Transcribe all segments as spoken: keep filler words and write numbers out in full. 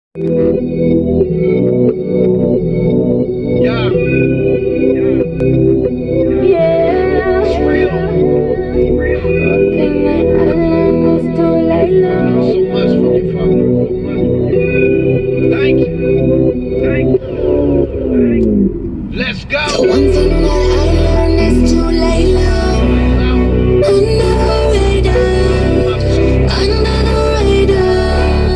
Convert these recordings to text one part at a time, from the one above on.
Yeah. Yeah. It's real. It's real. Thing that I learned is to lay low. So much from you, Father. Thank you. Thank you. Thank you. Let's go. The one thing that I learned is to lay low. Under the radar. Under the radar.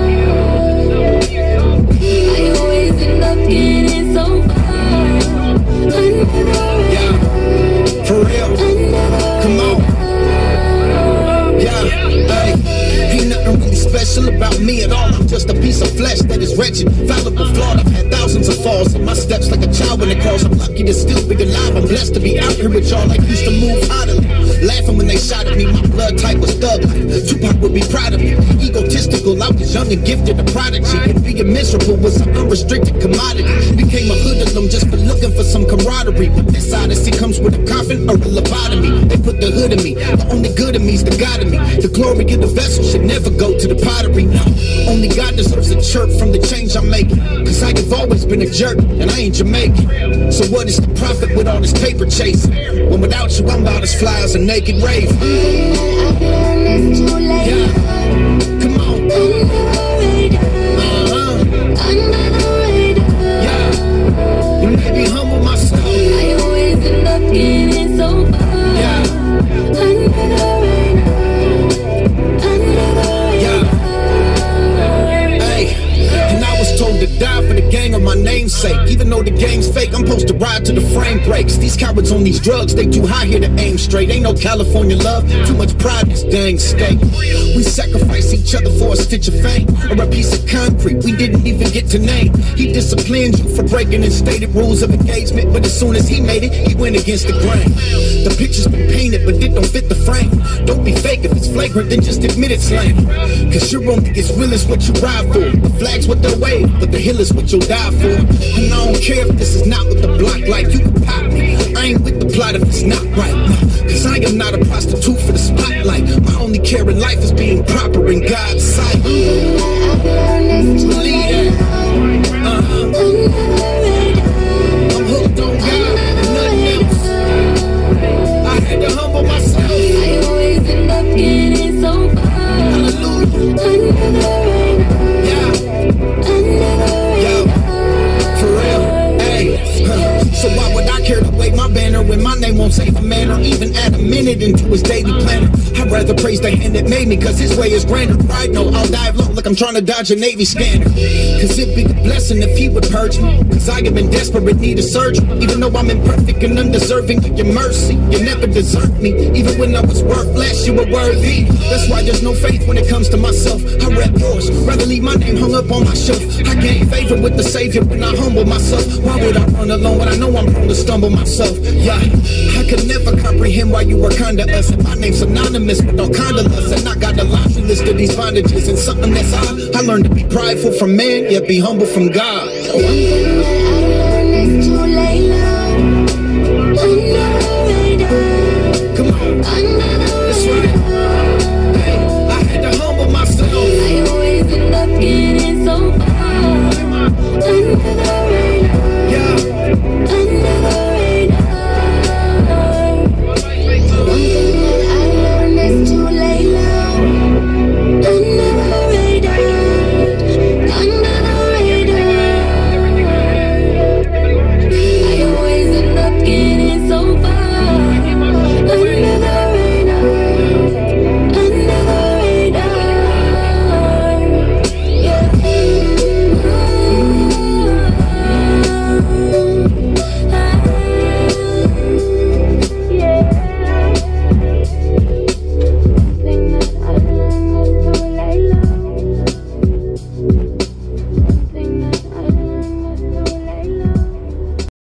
I always end up getting so far. Under the radar. Yeah, for real. Come on. Yeah, hey. Ain't nothing really special about me at all. I'm just a piece of flesh that is wretched, fallible, flawed. I've had thousands of falls in my steps like a child when it crawls. I'm lucky to still be alive. I'm blessed to be out here with y'all. I used to move idly, laughing when they shot at me. My blood type was thug like Tupac would be proud of me. Egotistical, I was young and gifted, a prodigy. And being miserable was an unrestricted commodity. Became a hoodlum just for looking for some camaraderie. But this odyssey comes with a coffin or a lobotomy. They put the hood in me. The only good in me's the God in me. The glory of the vessel should never go to the pottery. No, only God deserves a chirp from the change I'm making. Cause I have always been a jerk and I ain't Jamaican. So what is the profit with all this paper chasing? When without you I'm about as fly as a naked raven. Yeah, come on. Uh-huh. Yeah, you made me humble myself. I always end up getting so far. Yeah. Under the radar. Under the radar. Hey, and I was told to die for the gang of my namesake. Even though the gang's fake, I'm supposed to ride till the frame breaks. These cowards on these drugs, they too high here to aim straight. Ain't no California love, too much pride in this dang state. We sacrifice each other for a stitch of fame or a piece of concrete we didn't even get to name. He disciplined you for breaking his stated rules of engagement, but as soon as he made it, he went against the grain. The picture's been painted, but it don't fit the frame. Don't be fake, if it's flagrant, then just admit it's lame. Cause you're only as real as what you ride for. The flag's what they'll wave, but the hill is what you'll die for. And I don't care if this is not what the block like, you can pop me. I ain't with the plot if it's not right. Cause I am not a prostitute for the spotlight. My only care in life is being proper in God's sight. Believe that. Uh-huh. I'm hooked on God and nothing else. I had to humble myself. I always end up getting so far. Hallelujah. Under the radar. Yeah. Under the Yo, for real, hey, huh. So why would I care to wave my banner when my name won't save a man or even add a minute into his daily planner? I'd rather praise the hand that made me, cause his way is grander. Pride, no, I'll dive low like I'm trying to dodge a Navy scanner. Cause it'd be a blessing if he would purge me, cause I am in desperate need of surgery. Even though I'm imperfect and undeserving of your mercy, you never desert me. Even when I was worthless, you were worthy. That's why there's no faith when it comes to myself. I rep yours, rather leave my name hung up on my shelf. I gain favor with the Savior when I humble myself. Why would I run alone when I know I'm prone to stumble myself? Yeah, I could never comprehend why you were kind to us. And my name's synonymous with all kind of lust. And I got a laundry list of these bondages. And something that's odd, I learned to be prideful from man, yet be humble from God. The one thing that I